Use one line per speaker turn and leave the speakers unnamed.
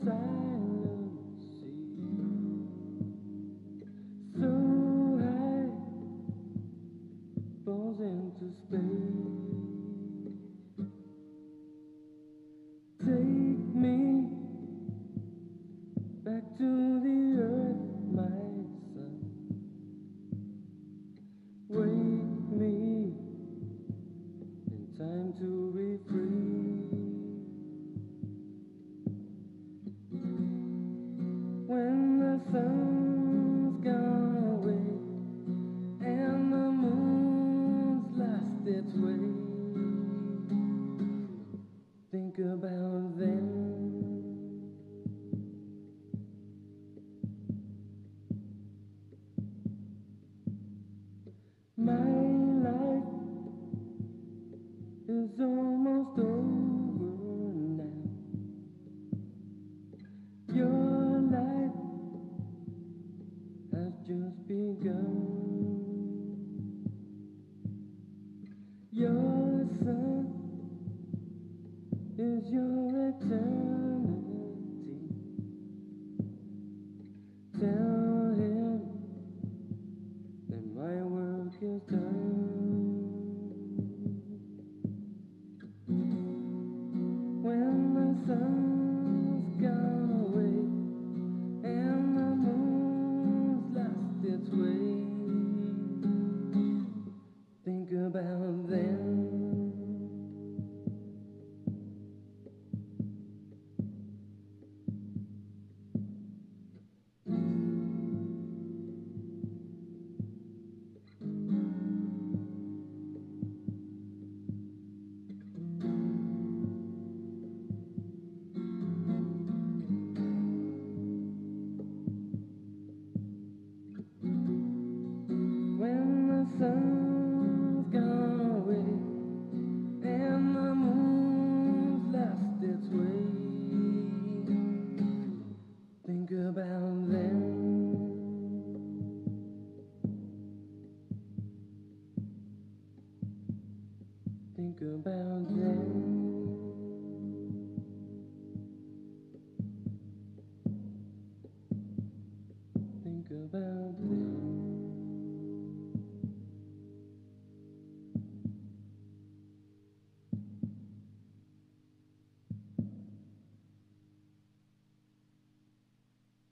silent sea, so high, falls into space. Take me back to the earth, my son. Wake me in time to be free. When the sun's gone away and the moon's lost its way, think about them. My life is almost over now. Your life has just begun. Your son is your eternity. Tell him that my work is done. When the sun's gone away and the moon's lost its way, think about